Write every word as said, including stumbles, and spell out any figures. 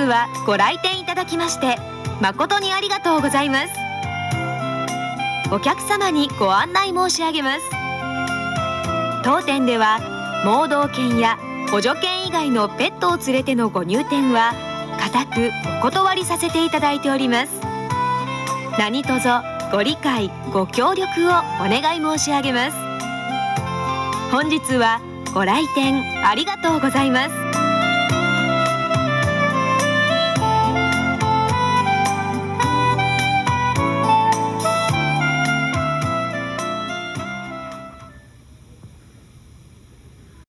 はご来店いただきまして誠にありがとうございます。お客様にご案内申し上げます。当店では盲導犬や補助犬以外のペットを連れてのご入店は固くお断りさせていただいております。何卒ご理解ご協力をお願い申し上げます。本日はご来店ありがとうございます。